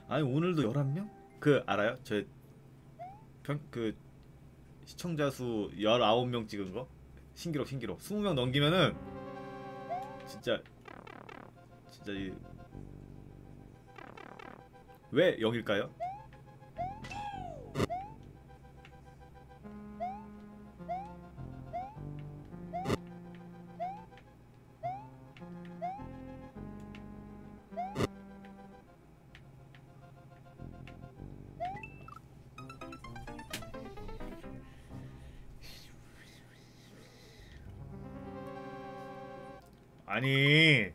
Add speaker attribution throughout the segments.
Speaker 1: 아니 오늘도 11명? 그 알아요? 그 시청자 수 19명 찍은 거? 신기록 신기록 20명 넘기면은 진짜 진짜 왜 0일까요? 아니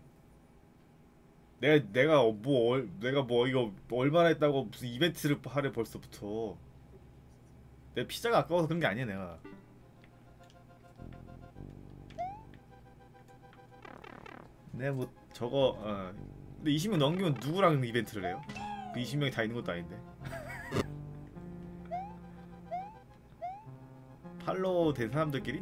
Speaker 1: 내가 뭐 이거 얼마나 했다고 무슨 이벤트를 하래 벌써부터. 내 피자가 아까워서 그런 게 아니야 내가. 내 뭐 저거 근데 20명 넘기면 누구랑 이벤트를 해요? 그 20명이 다 있는 것도 아닌데. 팔로우 된 사람들끼리?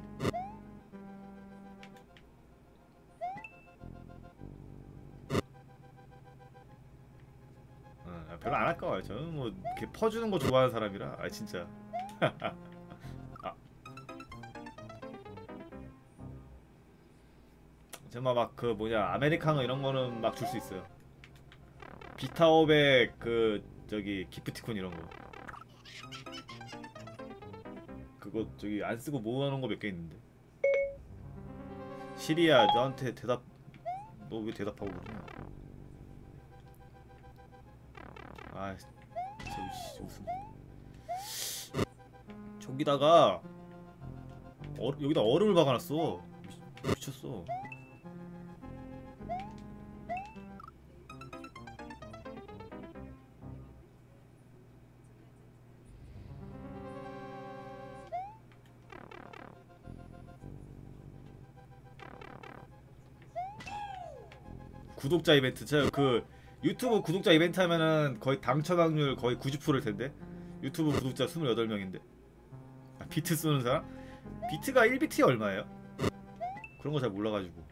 Speaker 1: 별로 안 아까워요. 저는 뭐 이렇게 퍼주는 거 좋아하는 사람이라. 아 진짜. 아, 정말 막 그 뭐냐 아메리카노 이런 거는 막 줄 수 있어요. 비타오백 그 저기 기프티콘 이런 거. 그거 저기 안 쓰고 모아놓은 거 몇 개 있는데. 시리야 너한테 대답. 너 왜 대답하고 그러냐? 아, 저기 무슨 저기다가 여기다 얼음을 박아놨어. 미쳤어. 구독자 이벤트. 제가 그 유튜브 구독자 이벤트 하면은 거의 당첨 확률 거의 90%일 텐데. 유튜브 구독자 28명인데. 아, 비트 쏘는 사람? 비트가 1비트에 얼마예요? 그런 거 잘 몰라가지고.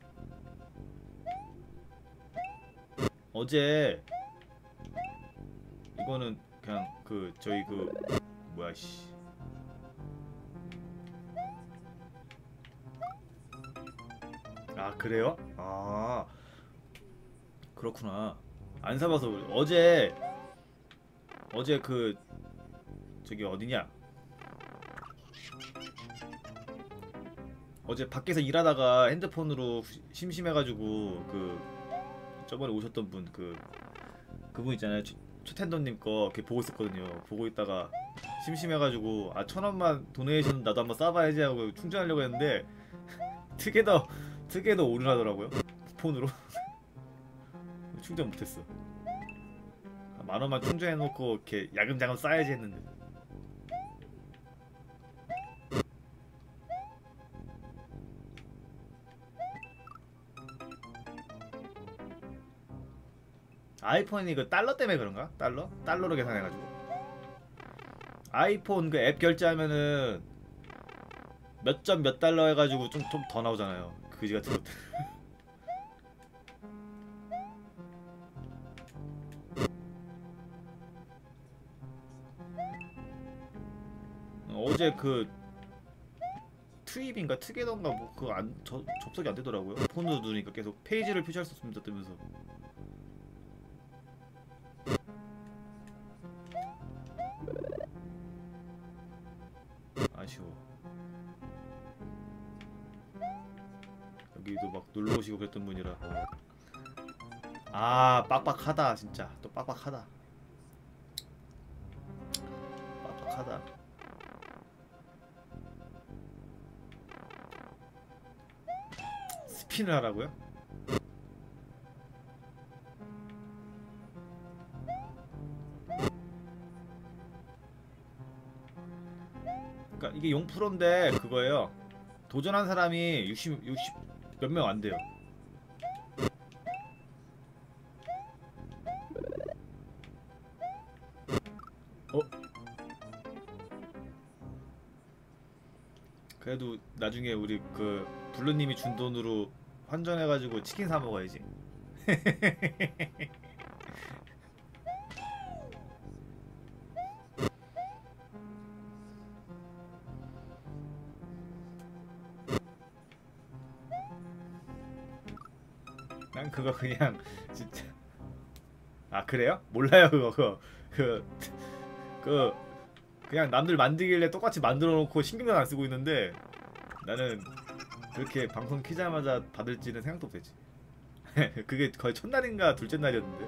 Speaker 1: 어제 이거는 그냥 그 저희 그 뭐야 씨. 아 그래요? 아 그렇구나. 안 사봐서 그래. 어제 그 저기 어디냐? 어제 밖에서 일하다가 핸드폰으로 심심해가지고 그 저번에 오셨던 분 그분 있잖아요. 최텐더님 거 이렇게 보고 있었거든요. 보고 있다가 심심해가지고 아 1,000원만 도네이션 나도 한번 쏴봐야지 하고 충전하려고 했는데 특에도 오류나더라고요. 폰으로 충전 못했어. 10,000원만 충전해놓고 이렇게 야금야금 쏴야지 했는데. 아이폰이 그 달러 때문에 그런가? 달러로 계산해가지고. 아이폰 그 앱 결제하면은 몇 점 몇 달러 해가지고 좀 더 나오잖아요. 그지 같은 것들. 어제 그 트입인가 트게더인가 뭐 그거 안 접속이 안 되더라고요. 폰으로 누르니까 계속 페이지를 표시할 수 없습니다 뜨면서. 아쉬워. 여기도 막 놀러 오시고 그랬던 분이라. 아 빡빡하다 진짜. 또 빡빡하다. 빡빡하다. 스핀을 하라고요? 그러니까 이게 0%인데 그거예요. 도전한 사람이 60 몇 명 안 돼요. 어? 그래도 나중에 우리 그 블루님이 준 돈으로 환전해가지고 치킨 사 먹어야지. 난 그거 그냥 진짜. 아 그래요? 몰라요 그거. 그, 그 그냥 남들 만들길래 똑같이 만들어 놓고 신경도 안 쓰고 있는데 나는 그렇게 방송 키자마자 받을지는 생각도 못했지. 그게 거의 첫날인가 둘째 날이었는데.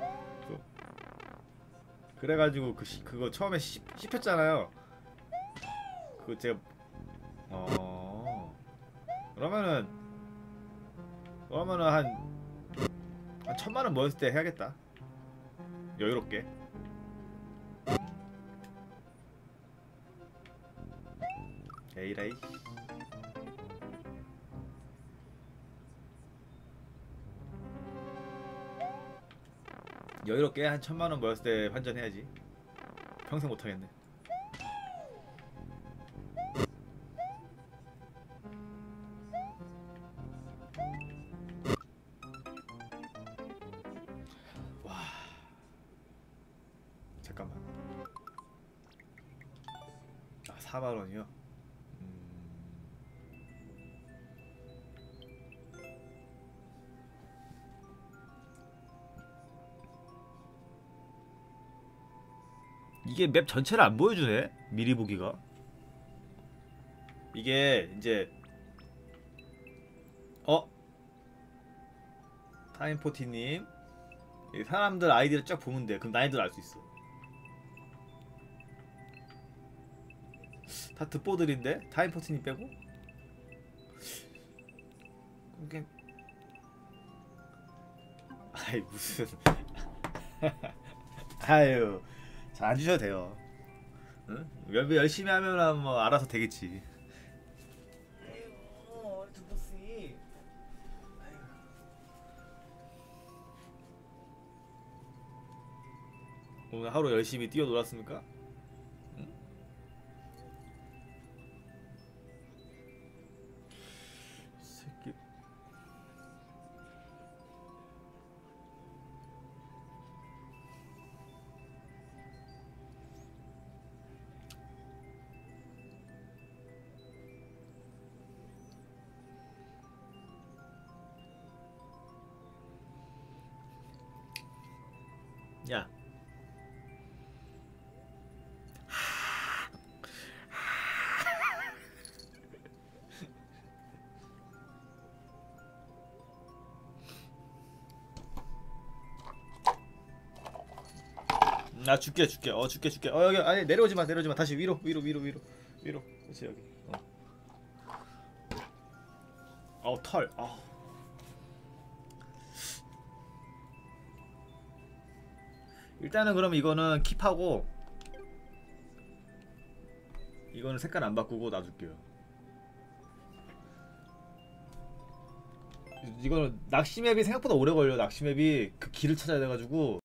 Speaker 1: 그래가지고 그거 처음에 씹혔잖아요. 그거 제가 그러면은 한 1000만원 모였을 때 해야겠다. 여유롭게. 에이라이. 여유롭게 한 1000만원 모였을 때 환전해야지. 평생 못하겠네. 와 잠깐만. 아 4만원이요? 이게 맵 전체를 안 보여주네. 미리 보기가. 이게 이제 타임포티님 사람들 아이디를 쫙 보면 돼. 그럼 난이도를 알 수 있어. 다 듣보들인데 타임포티님 빼고? 그게 아이 무슨 아유 잘 안 주셔도 돼요. 응? 열심히 하면 뭐 알아서 되겠지. 아이고 두보씨. 오늘 하루 열심히 뛰어놀았습니까? 응? 새끼. 야. 나 줄게. 줄게. 여기 아니 내려오지 마. 다시 위로. 그렇지 여기. 털. 일단은 그럼 이거는 킵하고 이거는 색깔 안 바꾸고 놔둘게요. 이거는 낚시맵이 생각보다 오래 걸려. 낚시맵이 그 길을 찾아야 돼가지고